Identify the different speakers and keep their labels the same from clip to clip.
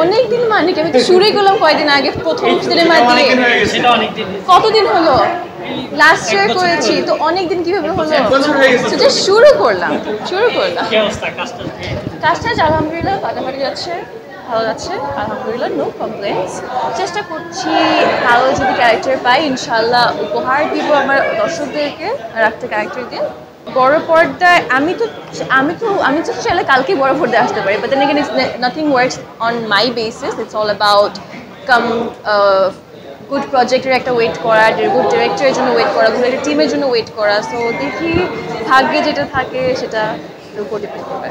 Speaker 1: অনেকদিন মানে কি আমি তো শুরুই করলাম কয়েকদিন আগে প্রথম সিনেমা দিয়ে। কতদিন হলো? লাস্ট ইয়ার করেছি তো অনেকদিন কিভাবে হলো? জাস্ট শুরু করলাম। কাজটা আলহামদুলিল্লাহ ফাটাফাটি যাচ্ছে, ভালো যাচ্ছে আলহামদুলিল্লাহ, নো কমপ্লেন্টস। চেষ্টা করছি ভালো যদি ক্যারেক্টার পাই ইনশাল্লাহ উপহার দিব আমার দর্শকদেরকে আর একটা ক্যারেক্টার দিয়ে। বড় পর্দায় আমি তো চাইলে কালকেই বড় পর্দায় আসতে পারি, but then again it's nothing works on my basis, it's all about good প্রজেক্টের একটা ওয়েট করা, গুড ডিরেক্টরের জন্য ওয়েট করা, গুড একটা টিমের জন্য ওয়েট করা। সো দেখি ভাগ্যে যেটা থাকে সেটা উপর ডিপেন্ড করবে।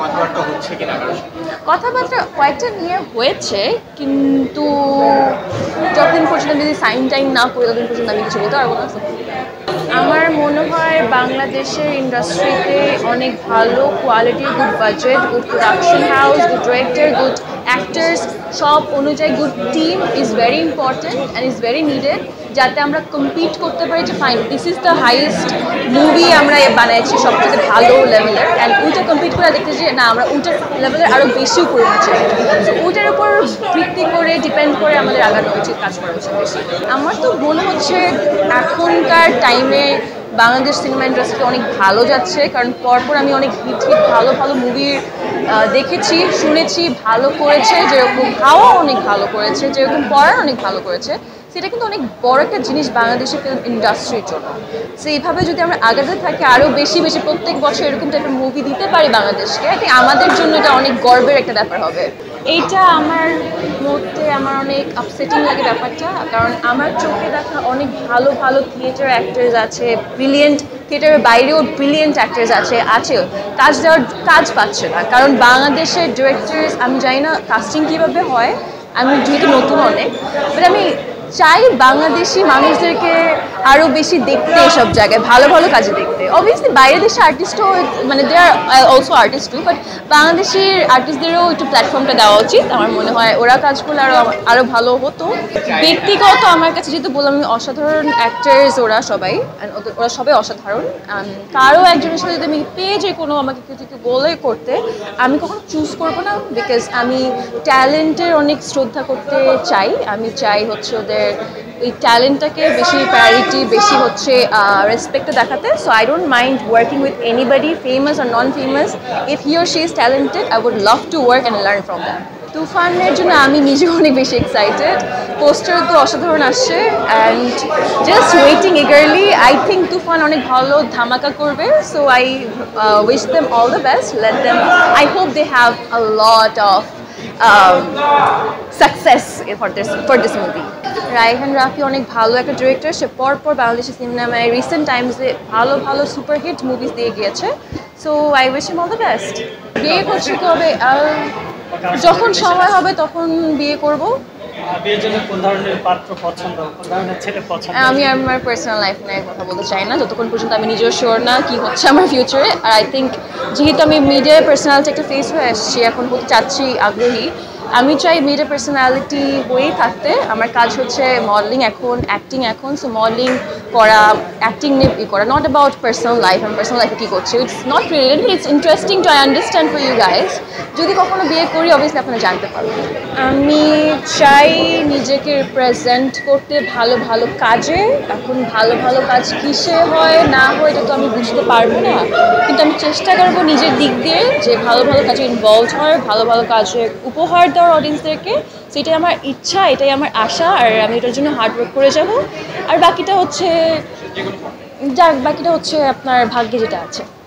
Speaker 1: কথাবার্তা কয়েকটা নিয়ে হয়েছে, কিন্তু যতদিন পর্যন্ত আমি যদি সাইন টাইম না করি ততদিন পর্যন্ত আমি কিছু বলতে পারবো না। আমার মনে হয় বাংলাদেশের ইন্ডাস্ট্রিতে অনেক ভালো কোয়ালিটির good budget, good production house, good director, good actors সব অনুযায়ী good team is very important and is very needed, যাতে আমরা কম্পিট করতে পারি যে fine this is the highest movie আমরা বানাইছি সবচেয়ে ভালো লেভেলের, অ্যান্ড ওইটা কম্পিট করে দেখতে যে না আমরা ওইটার লেভেলের আরও বেশি উপরে উঠছি। ওইটার উপর ভিত্তি করে ডিপেন্ড করে আমাদের আগানো উচিত, কাজ করা উচিত বেশি। আমার তো মনে হচ্ছে এখনকার টাইমে বাংলাদেশ সিনেমা ইন্ডাস্ট্রি অনেক ভালো যাচ্ছে, কারণ পরপর আমি অনেক হিট ভালো ভালো মুভির দেখেছি, শুনেছি ভালো করেছে, যেরকম হাওয়া অনেক ভালো করেছে, যেরকম পড়ার অনেক ভালো করেছে। সেটা কিন্তু অনেক বড় একটা জিনিস বাংলাদেশের ফিল্ম ইন্ডাস্ট্রির জন্য। সো এইভাবে যদি আমরা আগাতে থাকি আরও বেশি বেশি প্রত্যেক বছর এরকম টাইপের মুভি দিতে পারি বাংলাদেশকে, আই থিঙ্ক আমাদের জন্য এটা অনেক গর্বের একটা ব্যাপার হবে। এইটা আমার মধ্যে আমার অনেক আপসেটিং লাগে ব্যাপারটা, কারণ আমার চোখে দেখা অনেক ভালো ভালো থিয়েটার অ্যাক্টার্স আছে, ব্রিলিয়েন্ট থিয়েটারের বাইরেও ব্রিলিয়েন্ট অ্যাক্টার্স আছে কাজ পাচ্ছে না, কারণ বাংলাদেশের ডিরেক্টর্স আমি জানি না কাস্টিং কীভাবে হয়, আমি যেহেতু নতুন অনেক, বাট আমি চাই বাংলাদেশি মানুষদেরকে আরও বেশি দেখতে এসব জায়গায় ভালো ভালো কাজে দেখতে। অবভিয়াসলি বাইরের দেশের আর্টিস্টও মানে they are also artist too, but বাংলাদেশের আর্টিস্টদেরও একটু প্ল্যাটফর্মটা দেওয়া উচিত। আমার মনে হয় ওরা কাজ করলে আরও ভালো হতো। ব্যক্তিগত আমার কাছে যেহেতু বললাম আমি অসাধারণ অ্যাক্টার্স, ওরা সবাই অসাধারণ। কারো একজনের সাথে যদি আমি পেয়ে যে কোনো আমাকে কিছু বলে করতে, আমি কখনো চুজ করবো না, বিকজ আমি ট্যালেন্টের অনেক শ্রদ্ধা করতে চাই। আমি চাই হচ্ছে ওদের এই ট্যালেন্টটাকে বেশি প্রায়োরিটি, বেশি হচ্ছে রেসপেক্টটা দেখাতে। So I don't mind working with anybody famous আর non famous, if he or she is talented I would love to work and learn from that. তুফানের জন্য আমি নিজেও অনেক বেশি এক্সাইটেড, পোস্টার তো অসাধারণ আসছে and just waiting eagerly. I think Toofan অনেক ভালো ধামাকা করবে, so I wish them all the best, let them, I hope they have a lot of success for this movie. Raihan Rafi অনেক ভালো একটা ডিরেক্টর, সে পরপর বাংলাদেশি সিনেমায় রিসেন্ট টাইমসে ভালো ভালো সুপারহিট মুভিজ দিয়ে গিয়েছে, so I wish him all the best. বিয়ে করছি কবে? যখন সময় হবে তখন বিয়ে করব।
Speaker 2: বিয়ের জন্য কোন ধরনের পাত্র পছন্দ, কোন ধরনের ছেলে পছন্দ?
Speaker 1: আমি আমার পার্সোনাল লাইফ নিয়ে কথা বলতে চাই না যতক্ষণ পর্যন্ত আমি নিজেও শিওর না কি হচ্ছে আমার ফিউচারে। আর আই থিঙ্ক যেহেতু আমি মিডিয়ায় পার্সোনালিটি একটা ফেস হয়ে আসছি, এখন হতে চাচ্ছি, আগ্রহী, আমি চাই মিডিয়া পার্সোনালিটি হয়েই থাকতে। আমার কাজ হচ্ছে মডেলিং এখন, অ্যাক্টিং এখন। সো মডেলিং করা, অ্যাক্টিং নিয়ে করা, নট অ্যাবাউট পার্সোনাল লাইফ। আমি পার্সোনাল লাইফে কী করছি it's not related, but it's interesting to understand for you guys. যদি কখনো বিয়ে করি অবভিয়াসলি আপনারা জানতে পারবেন। আমি চাই নিজেকে রিপ্রেজেন্ট করতে ভালো ভালো কাজে। এখন ভালো ভালো কাজ কিসে হয় না হয় এটা তো আমি বুঝতে পারবো না, কিন্তু আমি চেষ্টা করবো নিজের দিক দিয়ে যে ভালো ভালো কাজে ইনভলভ হয়, ভালো ভালো কাজে উপহার দেওয়ার অডিয়েন্সদেরকে। সেটাই আমার ইচ্ছা, এটাই আমার আশা, আর আমি এটার জন্য হার্ডওয়ার্ক করে যাব। আর বাকিটা হচ্ছে আপনার ভাগ্যে যেটা আছে।